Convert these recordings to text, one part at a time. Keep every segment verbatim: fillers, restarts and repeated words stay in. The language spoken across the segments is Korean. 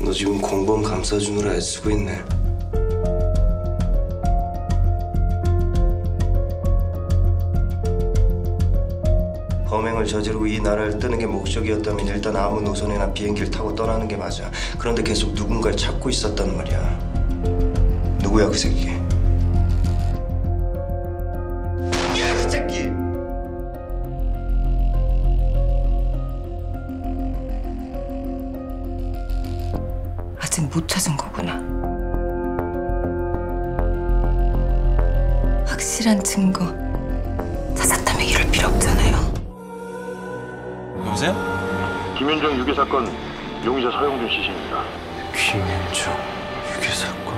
너 지금 공범 감싸주느라 애쓰고 있네. 범행을 저지르고 이 나라를 뜨는 게 목적이었다면 일단 아무 노선이나 비행기를 타고 떠나는 게 맞아. 그런데 계속 누군가를 찾고 있었단 말이야. 누구야 그 새끼? 야, 그 새끼! 아직 못 찾은 거구나. 확실한 증거 찾았다면 이럴 필요 없잖아요. 여보세요? 김윤정 유괴 사건 용의자 서영준 시신입니다. 김윤정 유괴 사건?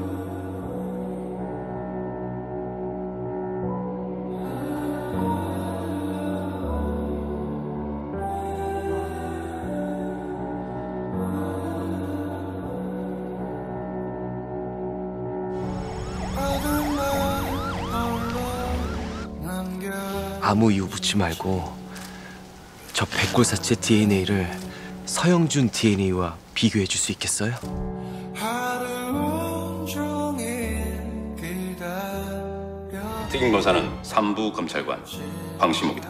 아무 이유 묻지 말고 저 백골사체 디엔에이를 서영준 디엔에이와 비교해 줄 수 있겠어요? 특임검사는 삼부 검찰관 황시목이다.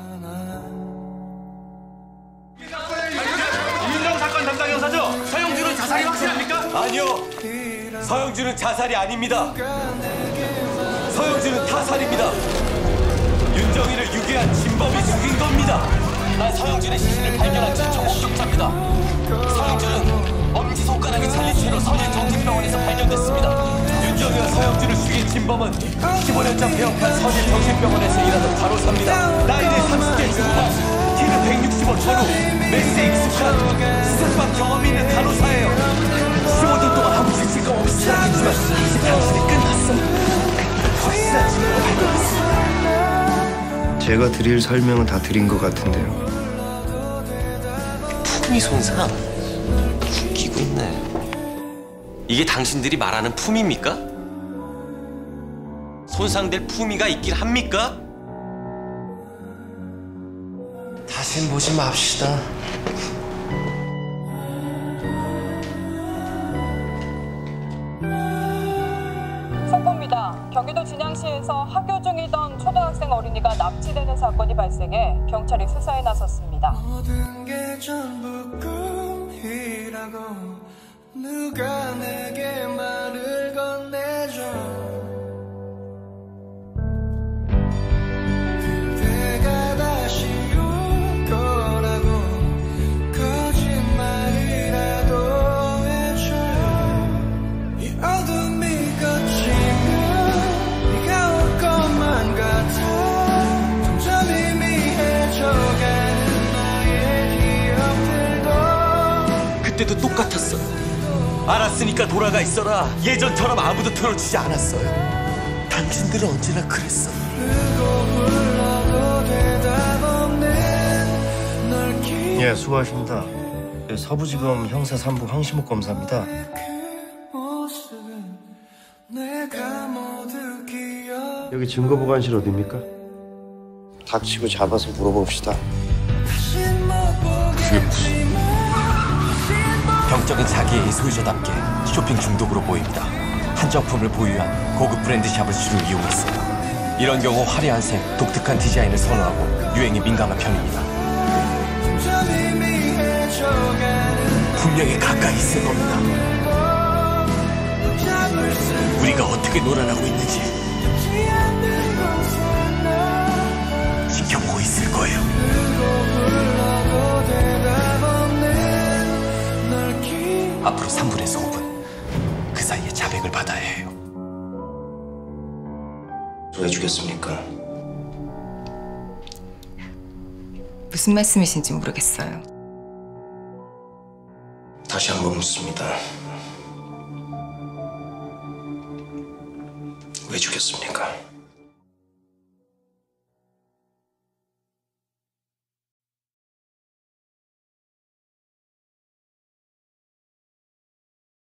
김윤정 사건 담당 형사죠? 서영준은 자살이 확실합니까? 아니요. 서영준은 자살이 아닙니다. 서영준은 타살입니다. 윤정이를 유괴한 진범이 죽인 겁니다. 난 서영준의 시신을 발견한 최초 목격자입니다. 서영준은 엄지손가락이 잘린 채로 서울 정신병원에서 발견됐습니다. 윤정이와 서영준을 죽인 진범은 십오 년전 폐업한 서울 정신병원에서 일하던 간호사입니다. 나이는 삼십 대 중반, 키는 백육십오 전후, 메스에 익숙한 수색방 경험이 있는 간호사예요. 십오 년 동안 아무 죄책감 없이 살았지만 이제 당신이 끝났어요. 확실한 증거가 발견됐습니다. 제가 드릴 설명은 다 드린 것 같은데요. 품위 손상? 웃기고 있네. 이게 당신들이 말하는 품위입니까? 손상될 품위가 있긴 합니까? 다신 보지 맙시다. 속보입니다. 경기도 진양시에서 학교 중이던 초등학생 어린이가 납치되는 사건이 발생해 경찰이 수사에 나섰습니다. 모든 게 전부 꿈이라고 누가 내게 말을 건네줘. 그대가 다시 올 거라고 거짓말이라도 해줘. 이 어둠이 거치면 네가 올 것만 같아. 점점 희미해져가는 나의 기억들도. 그때도 똑같았어. 알았으니까 돌아가 있어라. 예전처럼 아무도 들어주지 않았어요. 당신들은 언제나 그랬어. 예, 수고하십니다. 예, 서부지검 형사 삼부 황시목 검사입니다. 여기 증거보관실 어디입니까? 닥치고 잡아서 물어봅시다. 그게 무슨... 병적은 자기의 소유자답게 쇼핑 중독으로 보입니다. 한정품을 보유한 고급 브랜드 샵을 주로 이용했어요. 이런 경우 화려한 색, 독특한 디자인을 선호하고 유행에 민감한 편입니다. 분명히 가까이 있을 겁니다. 우리가 어떻게 놀아나고 있는지 지켜보고 있을 거예요. 앞으로 삼 분에서 오 분, 그 사이에 자백을 받아야 해요. 왜 죽였습니까? 무슨 말씀이신지 모르겠어요. 다시 한번 묻습니다. 왜 죽였습니까?